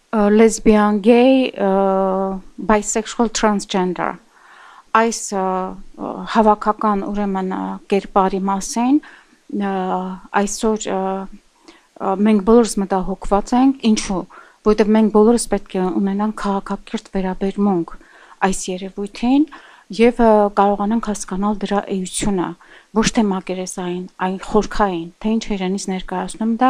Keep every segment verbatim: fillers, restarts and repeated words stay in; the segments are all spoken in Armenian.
lesbian, gay, bisexual, transgender այս հավաքական ուրեմն կերպարի մասին այսօր մենք բոլորս մտահոգված ենք, ինչու, որովհետև մենք բոլորս պետք է ունենանք քաղաքակիրթ վերաբերմունք այս երևույթին եւ կարողանանք հասկանալ դրա էությունը, ոչ թե մակերեսային, այլ խորքային, թե ինչ իրենից ներկայացնում դա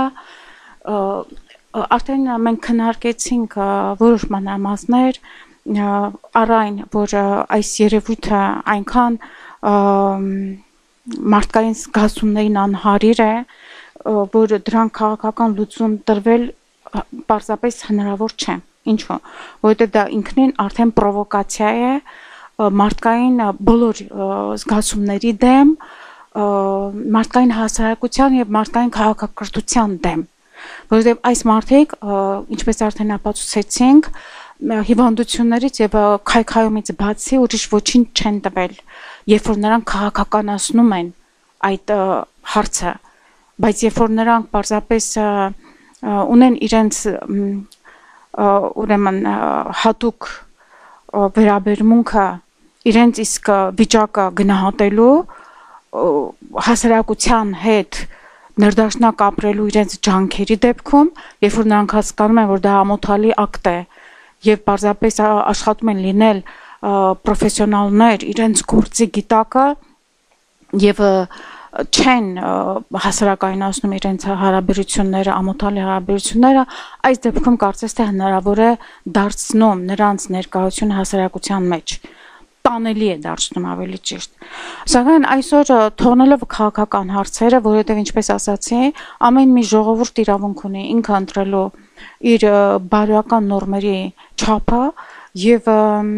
արդեն մենք քննարկեցինք որոշ մանրամասներ առ այն, որ այս երևույթը այնքան մարդկային զգացումներին անհարիր է, որ դրանք քաղաքական լուծում տրվել պարզապես հնարավոր չէ։ Ինչու՞, որովհետև դա ինքնին արդեն պրովոկացիա է մարդկային բոլոր զգացումների դեմ, մարդկային հասարակության եւ մարդկային քաղաքակրթության դեմ, որովհետև այս մարդիկ, ինչպես արդեն ապացուցեցինք, հիվանդություններից եւ քայքայումից բացի ուրիշ ոչինչ չեն տվել, երբ որ նրանք քաղաքականացնում են այդ հարցը, բայց երբ որ նրանք պարզապես ունեն իրենց ուրեմն հատուկ վերաբերմունքը իրենց իսկ վիճակը գնահատելու հասարակության հետ ներդաշնակ ապրելու իրենց ջանքերի դեպքում, երբ որ նրանք հասկանում են, որ դա ամոթալի ակտ է եւ պարզապես աշխատում են լինել պրոֆեսիոնալներ իրենց գործի գիտակը եւ չեն հասարակայնացնում իրենց հարաբերությունները, ամոթալի հարաբերությունները, այս դեպքում կարծես թե հնարավոր է դարձնում նրանց ներկայությունը հասարակության մեջ, տանելի է դարձնում ավելի ճիշտ։ Սակայն այսօր թողնելով քաղաքական հարցերը, որովհետև ինչպես ասացի, ամեն մի ժողովուրդ իրավունք ունի ինքը ընտրելու իր բարոյական նորմերի չափը եւ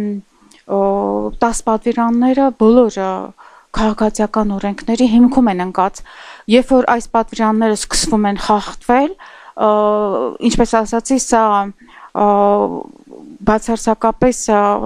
տաս պատվիրանները բոլոր քաղաքացիական օրենքների հիմքում են ընկած, երբ որ այս պատվիրանները սկսվում են խախտվել, ինչպես ասացի, սա բացարձակապես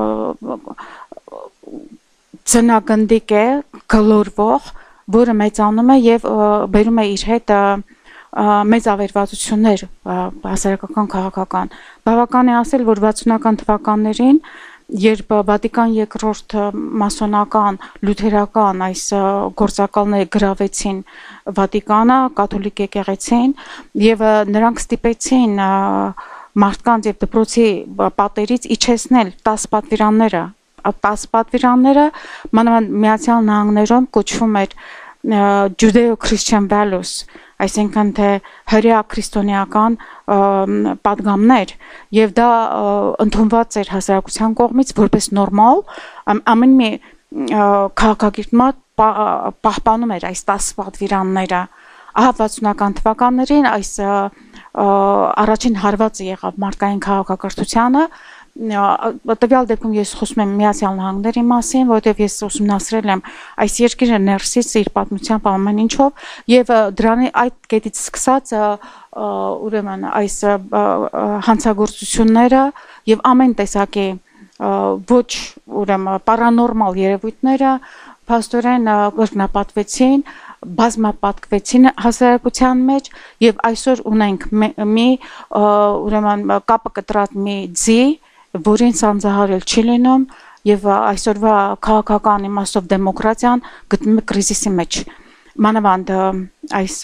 ծնագնդիկ է, գլորվող, որը մեծանում է եւ բերում է իր հետ մեծ ավերվածություններ հասարակական քաղաքական։ Բավական է ասել, որ վաթսունական թվականներին, երբ Վատիկան երկրորդ մասոնական, լյութերական այս գործակալները գրավեցին Վատիկանը, կաթոլիկ եկեղեցին եւ նրանք ստիպեցին մարդկանց եւ դպրոցի պատերից իջեցնել տաս պատվիրանները, տաս պատվիրանները մանավանդ Միացյալ Նահանգներում կոչվում էր Judeo-Christian values, այսինքն թե հրեա քրիստոնեական պատգամներ եւ դա ընդունված էր հասարակության կողմից որպես նորմալ, ամեն մի քաղաքակիրթ մարդ պահպանում էր այս տաս պատվիրանները։ Ահա վաթսունական թվականներին այս առաջին հարվածը եղավ մարդկային քաղաքակրթությանը, տվյալ դեպքում ես խոսում եմ Միացյալ Նահանգների մասին, որովհետև ես ուսումնասիրել եմ այս երկիրը ներսից իր պատմությամբ ամեն ինչով եւ դրանի այդ կետից սկսած ուրեմն այս հանցագործությունները եւ ամեն տեսակի ոչ ուրեմն պարանորմալ երևույթները փաստորեն կրկնապատկվեցին, բազմապատկվեցին հասարակության մեջ եւ այսօր ունենք մի ուրեմն կապը կտրած մի ձի, որին սանձահարել չի լինում եւ այսօրվա քաղաքական իմաստով դեմոկրատիան գտնվում է կրիզիսի մեջ։ Մանավանդ այս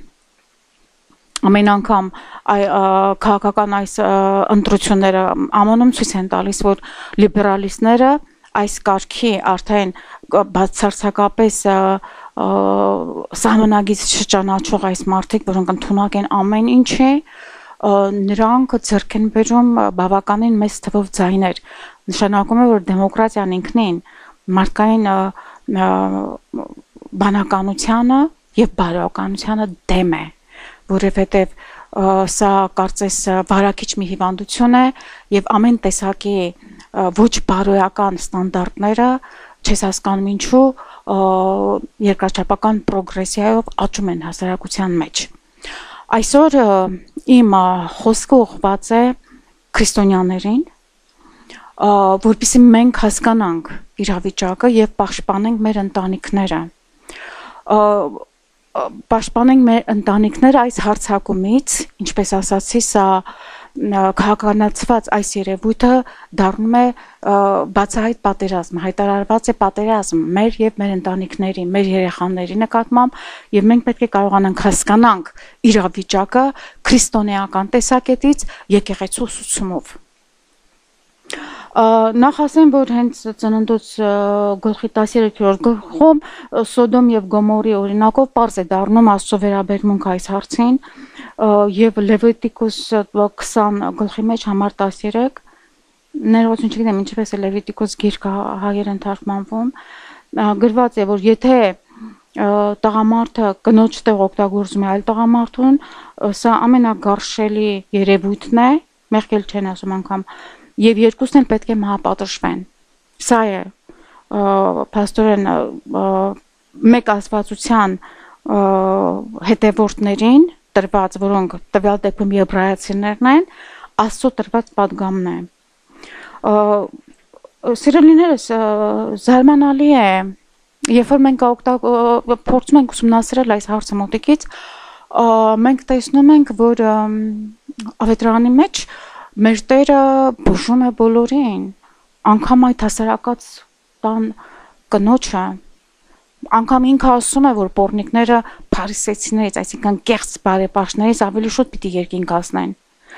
ամեն անգամ քաղաքական այս ընտրությունները ամոնում ցույց են տալիս, որ լիբերալիստները այս կարգի արդեն բացարձակապես սահմանագից չճանաչող այս մարդիկ, որոնք ընդունակ են ամեն ինչի, նրանք ձեռք են բերում բավականին մեծ թվով ձայներ, նշանակում է, որ դեմոկրատիան ինքնին մարդկային բանականությանը եւ բարոյականությանը դեմ է, որովհետեւ սա կարծես վարակիչ մի հիվանդություն է եւ ամեն տեսակի ոչ բարոյական ստանդարտները չես հասկանում ինչու երկրաչափական պրոգրեսիայով աճում են հասարակության մեջ։ Այսօր իմ խոսքը ուղղված է քրիստոնյաներին, որպեսզի մենք հասկանանք իրավիճակը եւ պաշտպանենք մեր ընտանիքները։ Պաշտպանենք մեր ընտանիքները այս հարձակումից, ինչպես ասացի, սա քաղաքականացված այս երևույթը դառնում է բացահայտ պատերազմ, հայտարարված է պատերազմ մեր եւ մեր ընտանիքների, մեր երեխաների նկատմամբ եւ մենք պետք է կարողանանք հասկանանք իրավիճակը քրիստոնեական տեսակետից եկեղեցու ուսուցումով։ Նախ ասեմ, որ հենց ծննդոց գլխի տասներորդ գլխում Սոդոմ եւ Գոմորի օրինակով պարզ է դառնում Աստծո վերաբերմունք այս հարցին եւ Լևիտիկոս քսան գլխի մեջ համար տասներեք ներողություն չգիտեմ ինչպես է Լևիտիկոս գիրքը հայերեն թարգմանվում գրված է որ եթե տղամարդը կնոջ տեղ օգտագործում է այլ տղամարդուն սա ամենագարշելի երևույթն է մեղքել չեն ասում անգամ եւ երկուսն էլ պետք է մահապատժվեն սա է պաստորեն մեկ աստվածության հետևորդներին տրված որոնք տվյալ դեպքում եբրայացիներն են Աստծո տրված պատգամն է սիրելիներս զարմանալի է երբ որ մենք փորձում ենք ուսումնասիրել այս հարցը մոտիկից մենք տեսնում ենք որ ավետարանի մեջ մեր Տերը բուժում է բոլորին, անգամ այդ հասարակած տան կնոջը, անգամ ինքը ասում է, որ պոռնիկները փարիսեցիներից, այսինքն կեղծ բարեպաշտներից ավելի շուտ պիտի երկինքացնեն։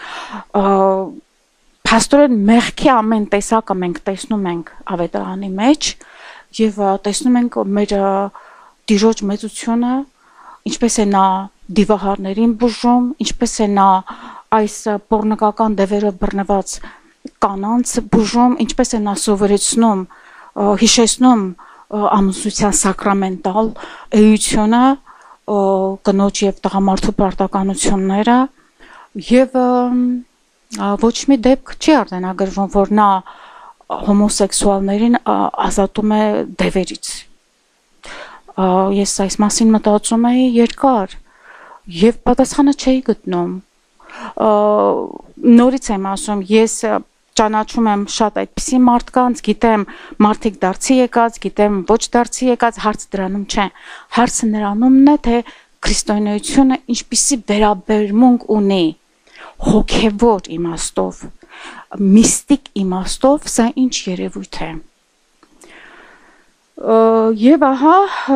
Փաստորեն մեղքի ամեն տեսակը մենք տեսնում ենք ավետարանի մեջ եւ տեսնում ենք մեր Տիրոջ մեծությունը, ինչպես է նա դիվահարներին բուժում, ինչպես է նա այս պոռնկական դևերով բռնված կանանց բուժում, ինչպես է նա սովորեցնում, հիշեցնում ամուսնության սակրամենտալ էությունը, կնոջ եւ տղամարդու պարտականությունները եւ ոչ մի դեպք չի արձանագրվում, որ նա հոմոսեքսուալներին ազատում է դևերից։ Ես այս մասին մտածում էի երկար եւ պատասխանը չէի գտնում։ Նորից եմ ասում, ես ճանաչում եմ շատ այդպիսի մարդկանց, գիտեմ մարդիկ դարձի եկած, գիտեմ ոչ դարձի եկած, հարց դրանում չէ։ Հարցը նրանումն է, թե քրիստոնեությունը ինչպիսի վերաբերմունք ունի հոգևոր իմաստով, միստիկ իմաստով, սա ինչ երևույթ է։ Եվ ահա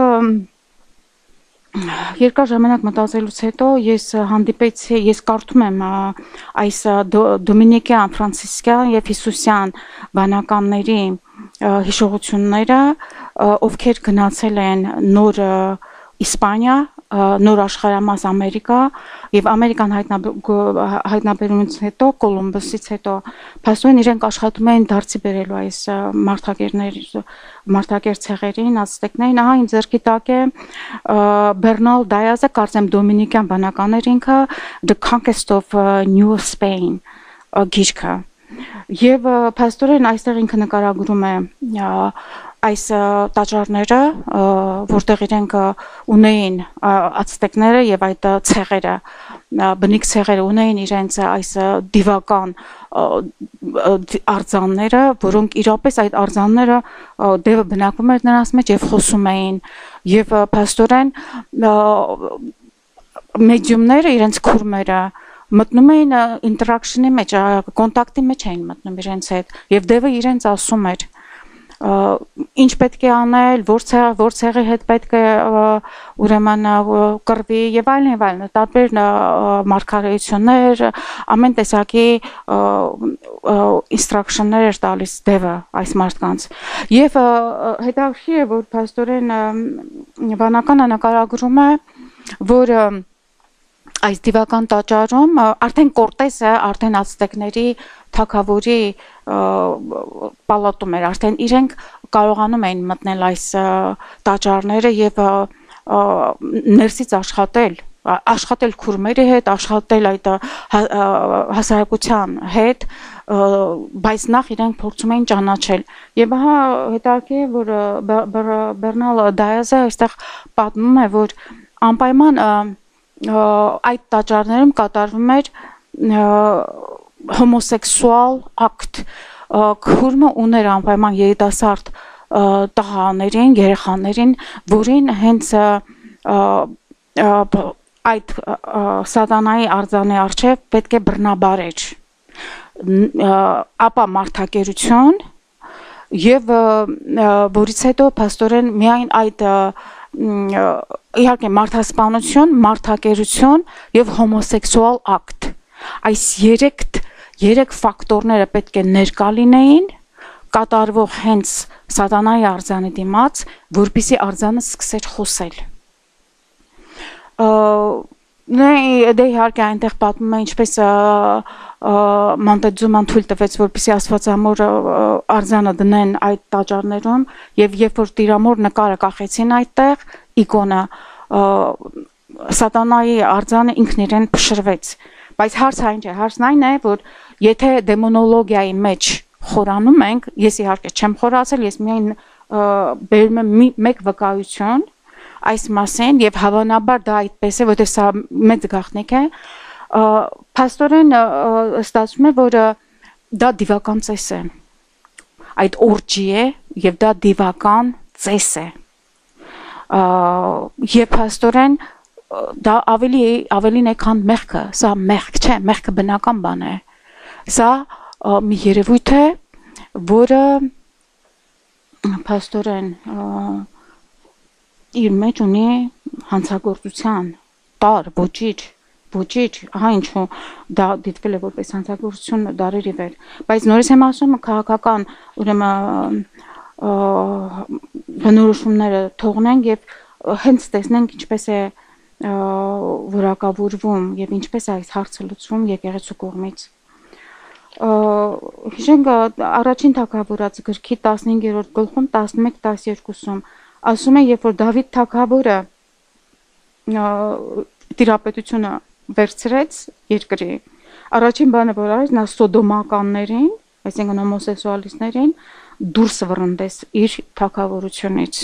երկար ժամանակ մտածելուց հետո ես հանդիպեցի, ես կարդում եմ այս դոմինիկյան, ֆրանցիսկյան եւ հիսուսյան բանականների հիշողությունները, ովքեր գնացել են նոր Իսպանիա, նոր աշխարհամաս Ամերիկա եւ Ամերիկան հայտնաբերումից հետո Կոլումբոսից հետո փաստորեն իրենք աշխատում էին դարձի բերելու այս մարդակերների մարդակեր ցեղերին, ազտեկներին, ահա ինձ ձեռքի տակ է Բերնալ Դայազը, կարծեմ դոմինիկյան բանական էր ինքը The Conquest of New Spain գիրքը եւ փաստորեն այստեղ ինքը նկարագրում է այս տաճարները, որտեղ իրենք ունեին ացտեկները եւ այդ ցեղերը, բնիկ ցեղերը ունեին իրենց այս դիվական արձանները, որոնք իրապես այդ արձանները դևը բնակվում էր նրանց մեջ եւ խոսում էին եւ փաստորեն մեդիումները իրենց քուրմերը մտնում էին ինտերակշնի մեջ, կոնտակտի մեջ էին մտնում իրենց հետ եւ դևը իրենց ասում էր ինչ պետք է անել, որ ցեղի հետ պետք է ուրեմն կռվի եւ այլն եւ այլն, տարբեր մարգարեություններ, ամեն տեսակի ինստրուկցիաներ էր տալիս դևը այս մարդկանց։ Եվ հետաքրքիր է, որ փաստորեն բանականը նկարագրում է, որ այս դիվական տաճարում արդեն Կորտեսը, արդեն ացտեկների թագավորի պալատում էր, արդեն իրենք կարողանում էին մտնել այս տաճարները եւ ներսից աշխատել, աշխատել քուրմերի հետ, աշխատել այդ հասարակության հետ, բայց նախ իրենք փորձում էին ճանաչել։ Եվ ահա հետաքրքիր է, որ Բերնալ Դայազը այստեղ պատմում է, որ անպայման այդ տաճարներում կատարվում էր հոմոսեքսուալ ակտ, քուրմը ուներ անպայման երիտասարդ տղաներին, երեխաներին, որին հենց այդ սատանայի արձանի առջև պետք է բռնաբարեր, ապա մարդակերություն եւ որից հետո փաստորեն միայն այդ իհարկե մարդասպանություն, մարդակերություն եւ հոմոսեքսուալ ակտ։ Այս երեք երեք ֆակտորները պետք է ներկա լինեին կատարվող հենց սատանայի արձանի դիմաց, որպեսզի արձանը սկսեր խոսել։ Դե իհարկե այնտեղ պատմում է ինչպես Մոնտեզուման թույլ տվեց, որպեսզի Աստվածամոր արձանը դնեն այդ տաճարներում եւ երբ որ Տիրամոր նկարը կախեցին այդտեղ իկոնը սատանայի արձանը ինքն իրեն փշրվեց։ Բայց հարցը այն չէ, հարցն այն է, որ եթե դեմոնոլոգիայի մեջ խորանում ենք, ես իհարկե չեմ խորացել, ես միայն բերում եմ մեկ վկայություն այս մասին եւ հավանաբար դա այդպես է, որտեղ սա մեծ գաղտնիք է, փաստորեն ստացվում է, որ դա դիվական ծես է, այդ օրջի է եւ դա դիվական ծես է, եւ փաստորեն դա ավելի ավելին է, քան մեղքը, սա մեղք չէ, մեղքը բնական բան է, սա մի երևույթ է, որը փաստորեն իր մեջ ունի հանցագործության տար, ոչիչ, ոչիչ, ահա ինչու դա դիտվել է որպես հանցագործություն դարերի վեր, բայց նորից եմ ասում քաղաքական ուրեմն բնորոշումները թողնենք եւ հենց տեսնենք ինչպես է որակավորվում եւ ինչպես է այս հարցը լուծվում եկեղեցու կողմից։ Հիշենք առաջին թագավորաց գրքի տասնհինգերորդ գլխում տասնմեկ տասներկուսում ասում է, երբ որ Դավիթ թագավորը տիրապետությունը վերցրեց երկրի, առաջին բանը որ արեց, նա սոդոմականներին, այսինքն հոմոսեքսուալիստներին դուրս վռնդեց իր թագավորությունից։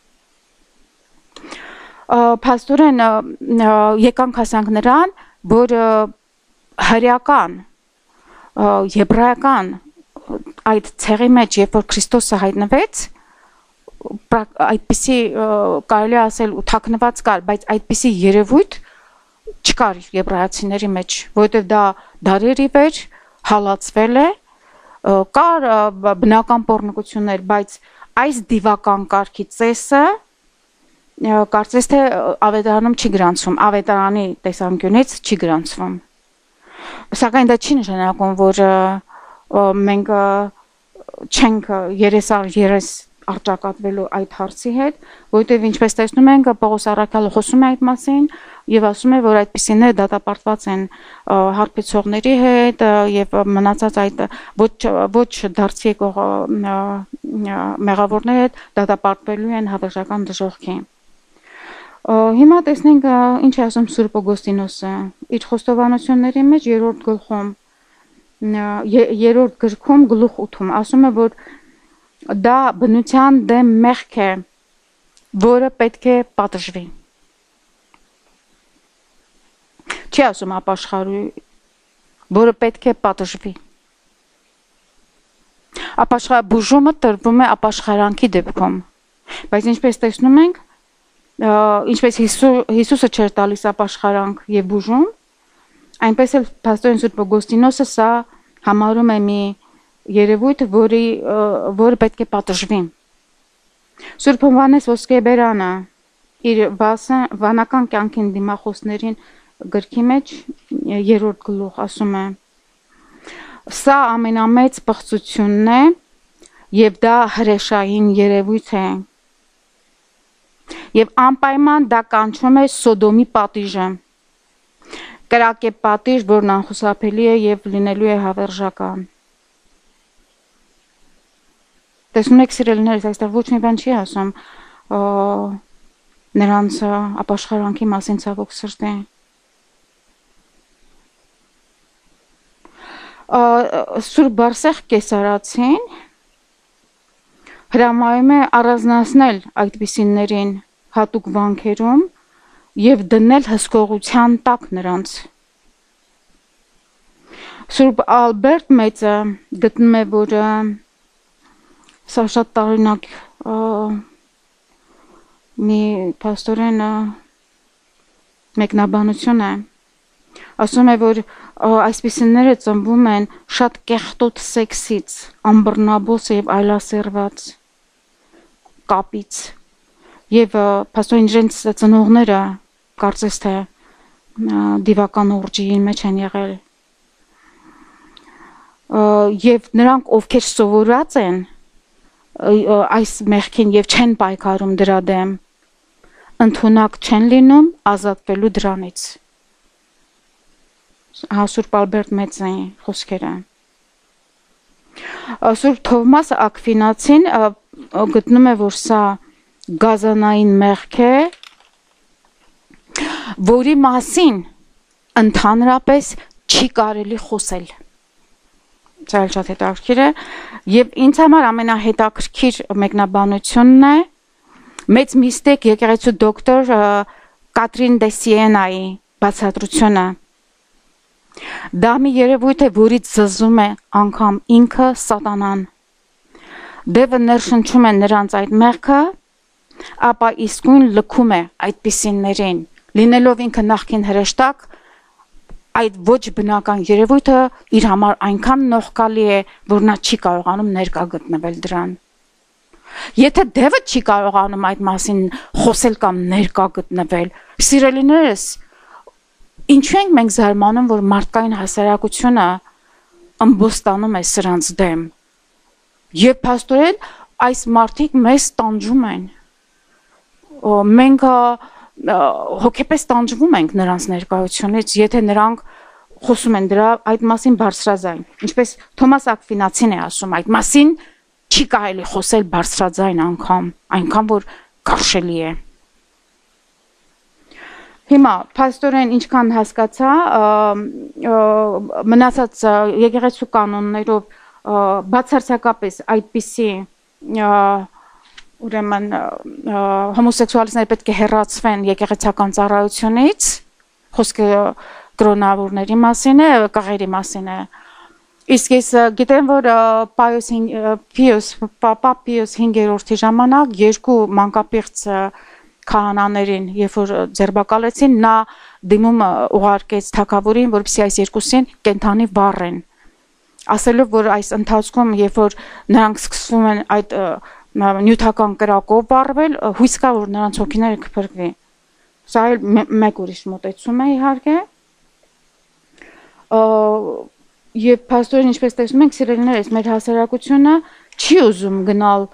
Փաստորեն եկանք հասանք նրան, որ հրեական, եբրայական այդ ցեղի մեջ, երբ որ Քրիստոսը հայտնվեց, այդպիսի կարելի ասել ու թաքնված կար, բայց այդպիսի երևույթ չկար եբրայացիների մեջ, որովհետև դա դարերի վեր հալածվել է, կար բնական պոռնկություններ, բայց այս դիվական կարգի ծեսը կարծես թե ավետարանում չի գրանցվում, ավետարանի տեսանկյունից չի գրանցվում։ Սակայն դա չի նշանակում, որ մենք չենք երեսար երես արճակատվելու այդ հարցի հետ, որովհետև ինչպես տեսնում ենք, Պողոս առաքյալը խոսում է այդ մասին եւ ասում է, որ այդպիսիները դատապարտված են հարբեցողների հետ եւ մնացած այդ ոչ ոչ դարձի եկող մեղավորների հետ դատապարտվելու են հավերժական դժոխքի։ Հիմա տեսնենք ինչ է ասում Սուրբ Օգոստինոսը իր խոստովանությունների մեջ երրորդ գլխում երրորդ գրքում գլուխ ութում ասում է, որ դա բնության դեմ մեղք է, որը պետք է պատժվի։ Չի ասում ապաշխարի, որը պետք է պատժվի։ Ապաշխարաբուժումը տրվում է ապաշխարանքի դեպքում, բայց ինչպես տեսնում ենք, ինչպես Հիսուսը չէր տալիս ապաշխարանք եւ բուժում, այնպես էլ Փաստորեն Սուրբ Օգոստինոսը սա համարում է մի երևույթ, որի որը պետք է պատժվի։ Սուրբ Հովհաննես Ոսկեբերանը իր վանական կյանքին դիմախոսներին գրքի մեջ երրորդ գլուխ ասում է. Սա ամենամեծ պղծությունն է եւ դա հրեշային երևույթ է։ Եվ անպայման դա կանչում է Սոդոմի պատիժը։ Կրակ է պատիժ, որն անխուսափելի է եւ լինելու է հավերժական։ Տեսնում եք սիրելիներս, այստեղ ոչ մի բան չի ասում նրանց ապաշխարանքի մասին ցավոք սրտի։ Սուրբ Բարսեղ Կեսարացին հրամայում է առանձնացնել այդպիսիներին հատուկ վանքերում եւ դնել հսկողության տակ նրանց։ Սուրբ Ալբերտ Մեծը գտնում է, որ սա շատ տարօրինակ մի փաստորեն մեկնաբանություն է, Ասում է, որ այսպիսիները ծնվում են շատ կեղտոտ սեքսից, ամբռնաբոս եւ այլասերված կապից եւ փաստորեն իրենց ծնողները կարծես թե դիվական ուրջի մեջ են եղել եւ նրանք ովքեր սովորած են այս մեղքին եւ չեն պայքարում դրա դեմ ընդունակ չեն լինում ազատվելու դրանից Սուրբ Ալբերտ Մեծնի խոսքերը Սուրբ Թովմաս Ակվինացին գտնում է որ սա գազանային մեղք է որի մասին ընդհանրապես չի կարելի խոսել Սա էլ շատ հետաքրքիր է եւ ինձ համար ամենահետաքրքիր մեկնաբանությունն է մեծ միստիկ եկեղեցու դոկտոր Կատրին դե Սիենայի բացատրությունը Դա մի երևույթ է, որից զզում է անգամ ինքը սատանան Դևը ներշնչում է նրանց այդ մեղքը ապա իսկույն լքում է այդպիսիներին լինելով ինքը նախքին հրեշտակ այդ ոչ բնական երևույթը իր համար այնքան նողկալի է, որ նա չի կարողանում ներկա գտնվել դրան։ Եթե դևը չի կարողանում այդ մասին խոսել կամ ներկա գտնվել, սիրելիներս, ինչու ենք մենք զարմանում, որ մարդկային հասարակությունը ըմբոստանում է սրանց դեմ։ Եվ փաստորեն այս մարդիկ մեզ տանջում են։ Մենք հոգեպես տանջվում ենք նրանց ներկայությունից, եթե նրանք խոսում են դրա այդ մասին բարձրաձայն, ինչպես Թոմաս Ակվինացին է ասում, այդ մասին չի կարելի խոսել բարձրաձայն անգամ, այնքան որ կարշելի է։ Հիմա փաստորեն ինչքան հասկացա, մնացած եկեղեցու կանոններով բացարձակապես այդպիսի ուրեմն հոմոսեքսուալիստները պետք է հեռացվեն եկեղեցական ծառայությունից, խոսքը կրոնավորների մասին է, կղերի մասին է։ Իսկ ես գիտեմ, որ Պիոս Պապա Պիոս հինգերորդի ժամանակ երկու մանկապիղծ քահանաներին, երբ որ ձերբակալեցին, նա դիմում ուղարկեց թագավորին, որպեսզի այս երկուսին կենթանի վառեն։ Ասելով, որ այս ընթացքում, երբ որ նրանք սկսվում են այդ նյութական կրակով վառվել, հույս կա, որ նրանց հոգիները կփրկվի։ Սա էլ մեկ ուրիշ մոտեցում է իհարկե։ Եվ փաստորեն ինչպես տեսնում ենք, սիրելիներս, մեր հասարակությունը չի ուզում գնալ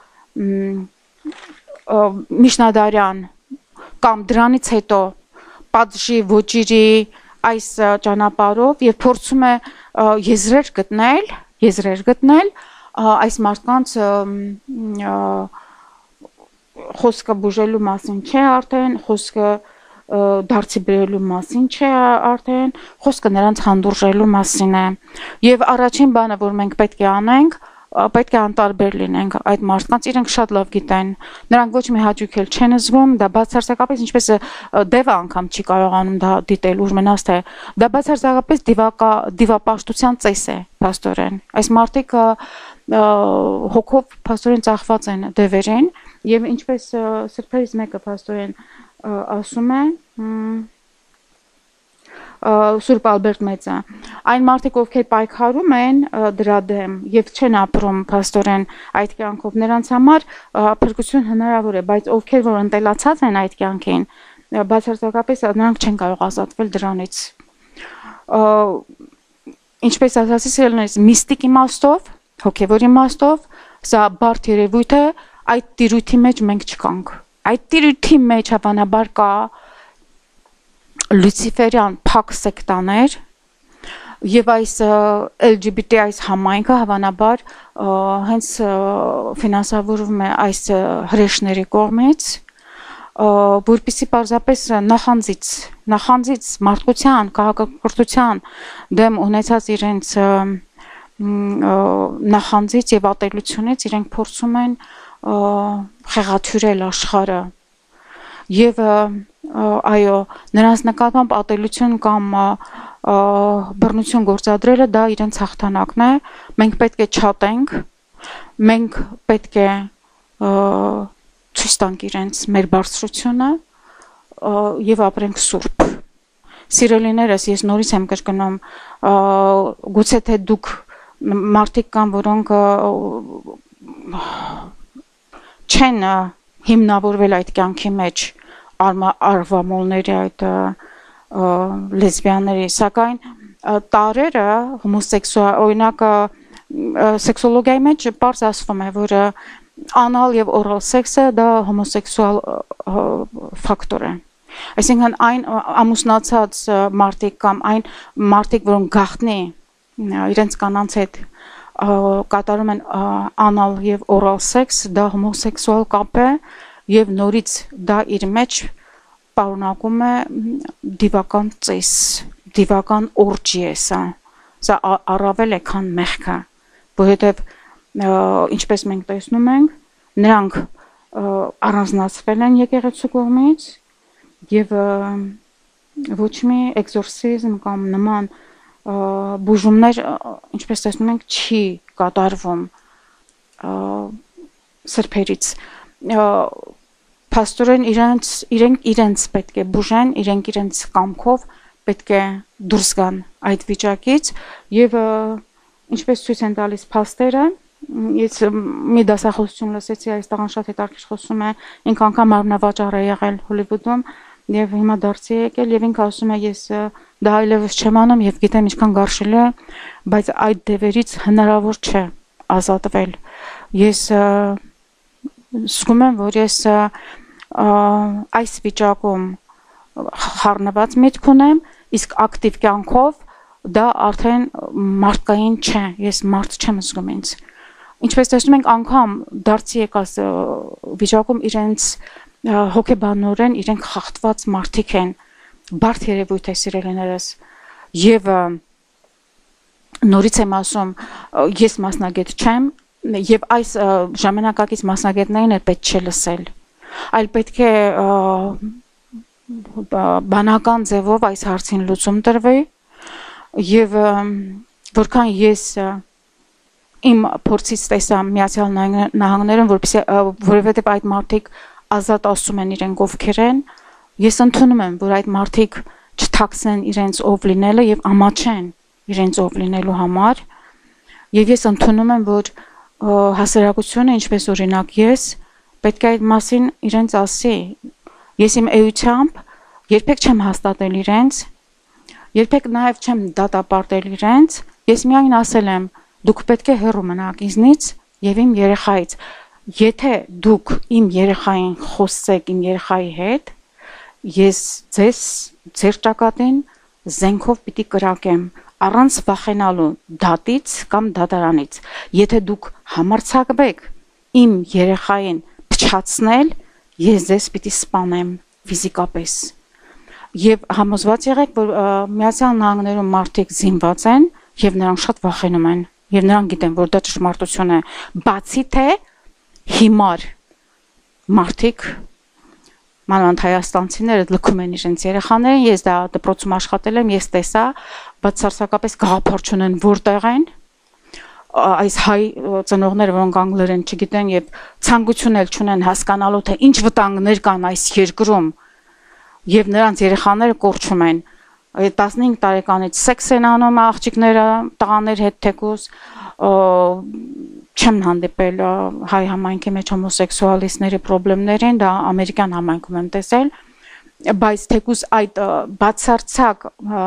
միջնադարյան կամ դրանից հետո պատժի ոճիրի այս ճանապարհով եւ փորձում է եզրեր գտնել, եզրեր գտնել այս մարդկանց խոսքը բուժելու մասին չէ արդեն, խոսքը դարձի բերելու մասին չէ արդեն, խոսքը նրանց հանդուրժելու մասին է։ Եվ առաջին բանը, որ մենք պետք է անենք, պետք է անտարբեր լինենք այդ մարդկանց, իրենք շատ լավ գիտեն, նրանք ոչ մի հաճույք էլ չեն զգում, դա բացարձակապես ինչպես դևը անգամ չի կարողանում դա դիտել, ուր մնաց թե դա բացարձակապես դիվապաշտության ծես է, փաստորեն։ Այս մարդիկ հոգով փաստորեն ծախված են դևերին, եւ ինչպես սրբերից մեկը փաստորեն ասում է Սուրբ Ալբերտ Մեծը, այն մարդիկ, ովքեր պայքարում են դրա դեմ եւ չեն ապրում փաստորեն այդ կյանքով, նրանց համար փրկություն հնարավոր է, բայց ովքեր որ ընտելացած են այդ կյանքին, բացարձակապես նրանք չեն կարող ազատվել դրանից։ Ինչպես ասացի, սիրելիներս, միստիկ իմաստով, հոգեվոր իմաստով, սա բարդ երևույթ է, այդ տիրույթի մեջ մենք չկանք։ Այդ տիրույթի մեջ հավանաբար կա լուցիֆերյան փակ սեկտաներ եւ այս L G B T այս համայնքը հավանաբար հենց ֆինանսավորվում է այս հրեշների կողմից, որպեսզի պարզապես նախանձից, նախանձից մարդկության, քաղաքակրթության դեմ ունեցած իրենց նախանձից եւ ատելությունից իրենք փորձում են խեղաթյուրել աշխարհը եւ այո, նրանց նկատմամբ ատելություն կամ բռնություն գործադրելը դա իրենց հաղթանակն է, մենք պետք է չատենք, մենք պետք է ցույց տանք իրենց մեր բարձրությունը եւ ապրենք սուրբ։ սիրելիներս, ես նորից եմ կրկնում, գուցե թե դուք մարդիկ կան, որոնք չեն հիմնավորվել այդ կյանքի մեջ արվամոլների այդ լեսբիաների, սակայն տարերը հոմոսեքսուալ, օրինակ սեքսոլոգիայի մեջ պարզ ասվում է, որ անալ եւ օրալ սեքսը դա հոմոսեքսուալ ֆակտոր է։ Այսինքն այն ամուսնացած մարդիկ կամ այն մարդիկ, որոնք գաղտնի իրենց կանանց հետ կատարում են անալ եւ օրալ սեքս, դա հոմոսեքսուալ կապ է եւ նորից դա իր մեջ պարունակում է դիվական ծես, դիվական օրջի է սա, սա առավել է քան մեղքը, որովհետեւ ինչպես մենք տեսնում ենք, նրանք առանձնացվել են եկեղեցու կողմից եւ ոչ մի էքզորսիզմ կամ նման բուժումներ, ինչպես տեսնում ենք, չի կատարվում սրբերից։ Փաստորեն իրենց իրենք իրենց պետք է բուժեն, իրենք իրենց կամքով պետք է դուրս գան այդ վիճակից եւ ինչպես ցույց են տալիս փաստերը, ես մի դասախոսություն լսեցի, այս տղան շատ հետաքրքիր խոսում է, ինքը անգամ մարմնավաճառ է եղել Հոլիվուդում եւ հիմա դարձի է եկել եւ ինքը ասում է ես դա այլևս չեմ անում եւ գիտեմ ինչքան գարշել է, բայց այդ դևերից հնարավոր չէ ազատվել։ Ես զգում եմ, որ ես այս վիճակում խառնված միտք ունեմ, իսկ ակտիվ կյանքով դա արդեն մարդկային չէ, ես մարդ չեմ զգում ինձ։ Ինչպես տեսնում ենք, անգամ դարձի եկած վիճակում իրենց հոգեբանորեն իրենք խախտված մարդիկ են, բարդ երևույթ է սիրելիներս, եւ նորից եմ ասում, ես մասնագետ չեմ, եւ այս ժամանակակից մասնագետներին էլ պետք չէ լսել, այլ պետք է բանական ձևով այս հարցին լուծում տրվի եւ որքան ես իմ փորձից տեսա Միացյալ Նահանգներում, որովհետեւ այդ մարդիկ ազատ ասում են իրենք ովքեր են, ես ընդունում եմ, որ այդ մարդիկ չթաքցնեն իրենց ով լինելը եւ ամաչեն իրենց ով լինելու համար, եւ ես ընդունում եմ, որ հասարակությունը, ինչպես օրինակ ես, պետք է այդ մասին իրենց ասի։ Ես իմ էությամբ երբեք չեմ հաստատել իրենց, երբեք նաեւ չեմ դատապարտել իրենց, ես միայն ասել եմ, դուք պետք է հեռու մնաք ինձնից եւ իմ երեխայից։ Եթե դուք իմ երեխային խոսեք իմ երեխայի հետ, ես ձեզ ձեր ճակատին զենքով պիտի կրակեմ, առանց վախենալու դատից կամ դատարանից։ Եթե դուք համարձակվեք իմ երեխային փչացնել, ես ձեզ պիտի սպանեմ ֆիզիկապես։ Եվ համոզված եղեք, որ Միացյալ Նահանգներում մարդիկ զինված են եւ նրանք շատ վախենում են եւ նրանք գիտեն, որ դա ճշմարտություն է, բացի թե հիմար մարդիկ մանավանդ հայաստանցիները լքում են իրենց երեխաներին, ես դա դպրոցում աշխատել եմ, ես տեսա, բայց սարսակապես գաղափար չունեն որտեղ են այս հայ ծնողները, որոնք անգլերեն չգիտեն եւ ցանկություն էլ չունեն հասկանալու թե ինչ վտանգներ կան այս երկրում եւ նրանց երեխաները կորչում են տասնհինգ տարեկանից սեքս են անում աղջիկները տղաներ հետ թեկուզ չեմ հանդիպել հայ համայնքի մեջ հոմոսեքսուալիստների խնդիրներին, դա ամերիկյան համայնքում եմ տեսել, բայց թեկուզ այդ բացարձակ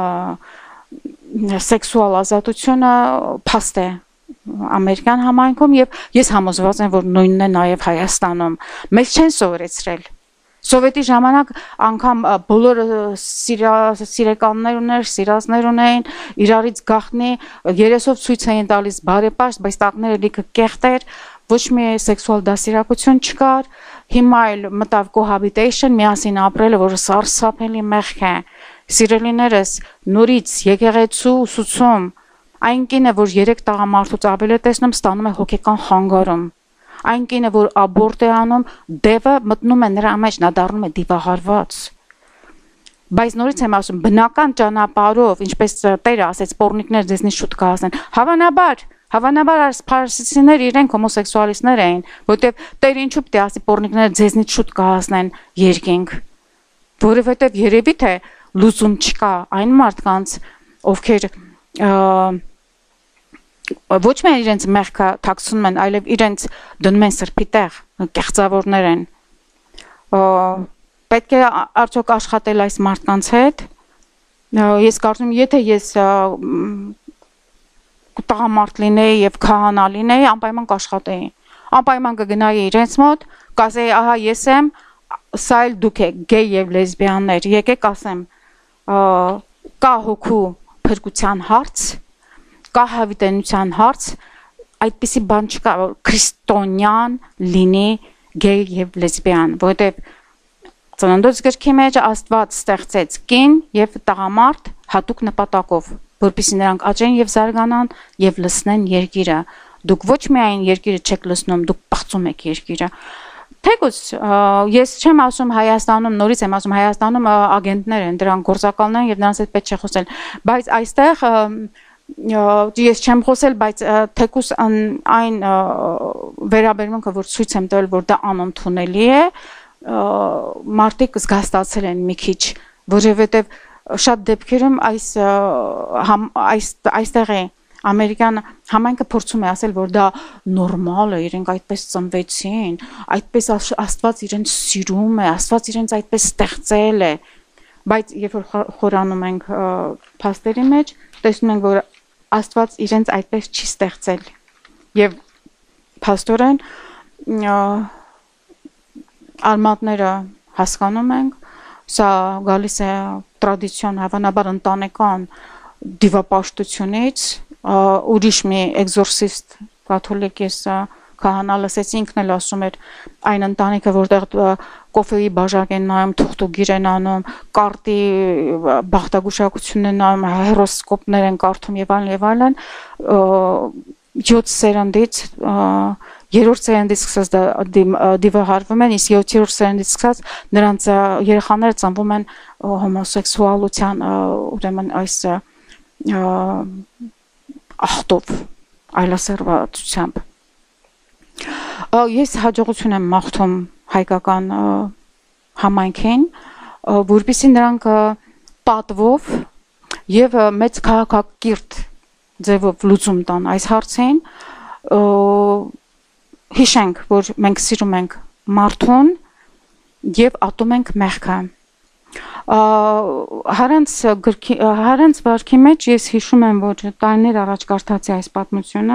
սեքսուալ ազատությունը փաստ է ամերիկյան համայնքում եւ ես համոզված եմ, որ նույնն է նաեւ Հայաստանում։ Մեզ չեն սովորեցրել։ Սովետի ժամանակ անգամ բոլոր սիրեկաններ ուներ, սիրածներ ունեին, իրարից գաղտնի երեսով ցույց էին տալիս բարեպաշտ, բայց տակները լիքը կեղտ էր, ոչ մի սեքսուալ դաստիարակություն չկար, հիմա էլ մտավ cohabitation, միասին ապրելը, որը սարսափելի մեղք է։ Սիրելիներս, նորից եկեղեցու ուսուցում, այն կինը, որ երեք տղամարդուց ավել է տեսնում, ստանում է հոգեկան խանգարում։ Այն կինը, որ աբորտ է անում, դևը մտնում է նրա մեջ, նա դառնում է դիվահարված։ Բայց նորից եմ ասում, բնական ճանապարհով, ինչպես Տերը ասեց, պոռնիկներ ձեզնից շուտ կհասնեն։ Հավանաբար, հավանաբար այս փարսիցիները իրենք հոմոսեքսուալիստներ էին, որտեղ Տերը ինչու պետք է ասի պոռնիկները ձեզնից շուտ կհասնեն երկինք։ Որովհետև երևի թե լուծում չկա այն մարդկանց, ովքեր ոչ միայն իրենց մեղքը թաքցնում են, այլև իրենց դնում են սրբի տեղ, կեղծավորներ են։ Պետք է արդյոք աշխատել այս մարդկանց հետ։ Ես կարծում եմ, եթե ես տղամարդ լինեի եւ քահանա լինեի, անպայման կաշխատեի։ Անպայման կգնայի իրենց մոտ, կասեի, ահա ես եմ, սա էլ դուք եք, գեյ եւ լեսբիյաններ, եկեք ասեմ, կա հոգու փրկության հարց, կա հավիտենության հարց, այդպիսի բան չկա, որ քրիստոնյան լինի գեյ եւ լեսբիան, որովհետեւ Ծննդոց գրքի մեջ Աստված ստեղծեց կին եւ տղամարդ հատուկ նպատակով, որպեսզի նրանք աճեն եւ զարգանան եւ լցնեն երկիրը։ Դուք ոչ միայն երկիրը չեք լցնում, դուք պղծում եք երկիրը։ Թեկուզ ես չեմ ասում Հայաստանում, նորից եմ ասում Հայաստանում ագենտներ են, դրանք գործակալներ են եւ նրանց հետ պետք չէ խոսել, բայց այստեղ ես չեմ խոսել, բայց թեկուզ այն վերաբերմունքը, որ ցույց եմ տվել, որ դա անընդունելի է, մարդիկ զգաստացել են մի քիչ, որովհետև շատ դեպքերում այս այստեղ է ամերիկյան համայնքը փորձում է ասել, որ դա նորմալ է, իրենք այդպես ծնվեցին, այդպես Աստված իրենց սիրում է, Աստված իրենց այդպես ստեղծել է, բայց երբ որ խորանում ենք փաստերի մեջ, տեսնում ենք, որ Աստված իրենց այդպես չի ստեղծել, եւ փաստորեն արմատները հասկանում ենք, սա գալիս է տրադիցիոն հավանաբար ընտանեկան դիվապաշտությունից, ուրիշ մի էկզորսիստ կաթոլիկ ես քահանա լսեցի, ինքն էլ ասում էր այն ընտանիքը, որտեղ կոֆեի բաժակ են նայում, թուղթուգիր են անում, կարտի բախտագուշակություն են նայում, հերոսկոպներ են կարդում եւ այլն եւ այլն, յոթ սերնդից երրորդ սերնդից սկսած դիվահարվում են, իսկ յոթերորդ սերնդից սկսած նրանց երեխաները ծնվում են հոմոսեքսուալության, ուրեմն այս ախտով, այլասերվածությամբ։ Ես հաջողություն եմ մաղթում հայկական համայնքին, որպեսզի նրանք պատվով եւ մեծ քաղաքակիրթ ձևով լուծում տան այս հարցին, հիշենք, որ մենք սիրում ենք մարդուն եւ ատում ենք մեղքը։ Հարանց վարքի մեջ ես հիշում եմ, որ տարիներ առաջ կարդացի այս պատմությունը,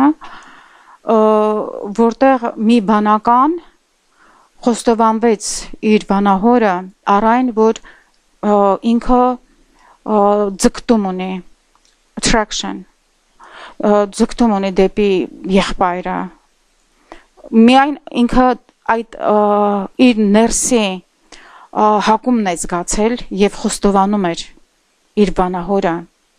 որտեղ մի բանական խոստովանվեց իր բանահորը առայն, որ ինքը ձգտում ունի, attraction, ձգտում ունի դեպի եղբայրը, միայն ինքը այդ իր ներսի հակումն է զգացել եւ խոստովանում էր իր բանահորը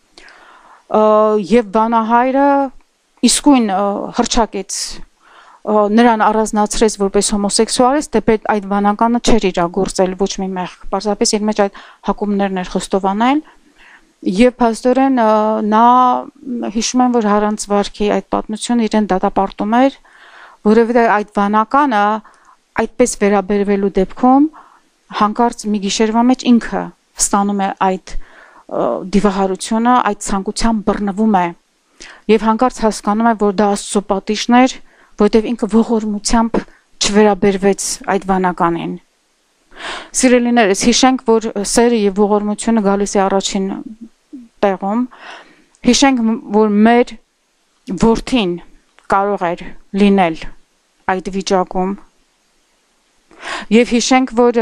եւ բանահայրը իսկույն հրճակեց նրան առանձնացրեց որպես հոմոսեքսուալիստ, թեպետ այդ բանականը չէր իրագործել ոչ մի մեղք, պարզապես իր մեջ այդ հակումներն էր խոստովանել եւ փաստորեն նա հիշում եմ, որ Հարանց վարքի այդ պատմությունը իրեն դատապարտում էր, որովհետեւ այդ բանականը այդպես վերաբերվելու դեպքում հանկարծ մի գիշերվա մեջ ինքը ստանում է այդ դիվահարությունը, այդ ցանկության բռնվում է եւ հանկարծ հասկանում է, որ դա Աստծո պատիժն էր, որտեղ ինքը ողորմությամբ չվերաբերվեց այդ բանականին։ Սիրելիներս, հիշենք, որ սերը եւ ողորմությունը գալիս է առաջին տեղում։ Հիշենք, որ մեր որդին կարող էր լինել այդ վիճակում։ Եվ հիշենք, որ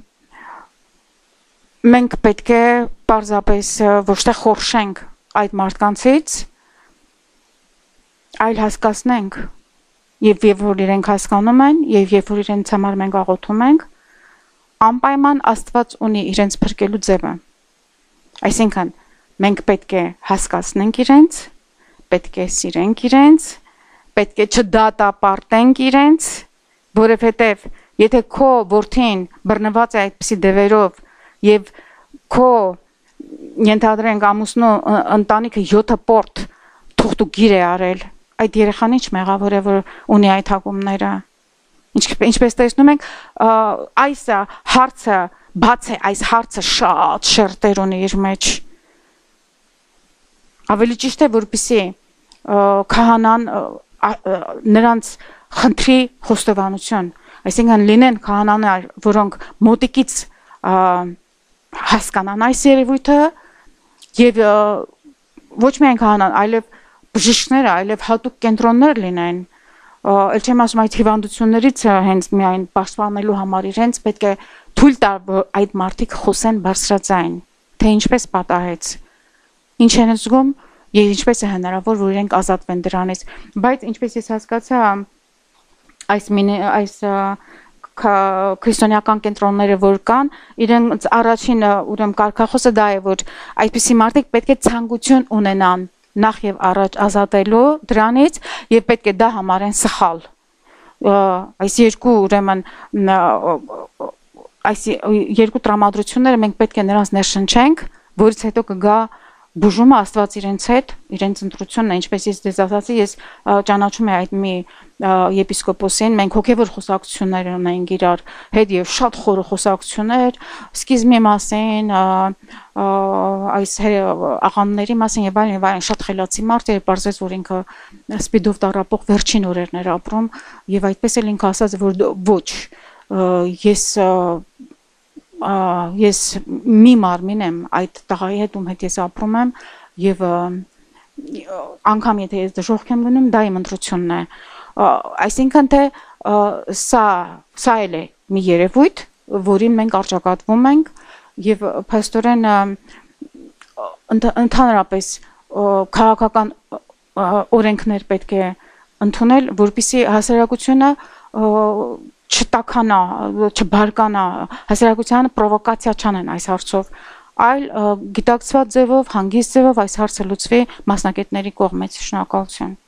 մենք պետք է պարզապես ոչ թե խորշենք այդ մարդկանցից, այլ հասկացնենք, եւ երբ որ իրենք հասկանում են, եւ երբ որ իրենց համար մենք աղոթում ենք, անպայման Աստված ունի իրենց փրկելու ձևը։ Այսինքն, մենք պետք է հասկացնենք իրենց, պետք է սիրենք իրենց, պետք է չդատապարտենք իրենց, որովհետեւ եթե քո որդին բռնված է այդպիսի դևերով եւ քո ենթադրենք ամուսնու ընտանիքը յոթ պորտ թուղթուգիր է արել, այդ երեխան ինչ մեղավոր է, որ ունի այդ հակումները։ Ինչպես տեսնում ենք, այս հարցը բաց է այս հարցը շատ շերտեր ունի իր մեջ։ Ավելի ճիշտ է, որպեսզի քահանան նրանց խնդրի խոստովանություն, այսինքն լինեն քահանաներ, որոնք մոտիկից հասկանան այս երևույթը եւ ոչ միայն քահանան, այլև բժիշկները, այլև հատուկ կենտրոններ լինեն, ել չեմ ասում այդ հիվանդություններից հենց միայն պաշտպանելու համար իրենց պետք է թույլ տալ, որ այդ մարդիկ խոսեն բարձրաձայն, թե ինչպես պատահեց, ինչ են զգում եւ ինչպես է հնարավոր, որ իրենք ազատվեն դրանից, բայց ինչպես ես հասկացա, այս այս քրիստոնեական կենտրոնները որ կան, իրենց առաջին ուրեմն կարգախոսը դա է, որ այսպիսի մարդիկ պետք է ցանկություն ունենան նախ եւ առաջ ազատելու դրանից եւ պետք է դա համարեն սխալ։ Այս երկու ուրեմն այս երկու տրամադրությունները մենք պետք է նրանց ներշնչենք, որից հետո կգա բուժումը Աստված իրենց հետ, իրենց ընտրությունն է, ինչպես ես դες ասացի, ես ճանաչում եմ այդ մի եպիսկոպոսին, մենք հոգևոր խոսակցություններ ունենք իրար հետ եւ շատ խորը խոսակցություններ, սկիզմի մասին, այս աղանների մասին եւ այլն եւ այլն, շատ խելացի մարդ էր, բարձրաց որ ինքը սպիդով տարապող վերջին օրերն էր ապրում եւ այդպես էլ ինքը ասաց, որ ոչ, ես ես մի մարմին եմ այդ տղայի հետ ում հետ ես ապրում եմ եւ անգամ եթե ես դժոխք եմ գնում դա իմ ընտրությունն է այսինքն թե սա սա էլ է մի երևույթ որին մենք արժակատվում ենք եւ փաստորեն ընդհանրապես քաղաքական օրենքներ պետք է ընդունել որպեսզի հասարակությունը չտականա, չբարկանա, հասարակությանը պրովոկացիա չանեն այս հարցով, այլ գիտակցված ձևով, հանգիստ ձևով այս հարցը լուծվի մասնակիցների կողմից։ Շնորհակալություն։